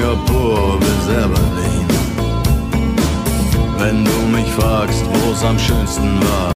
Singapur bis Aberdeen. Wenn du mich fragst, wo's am schönsten war.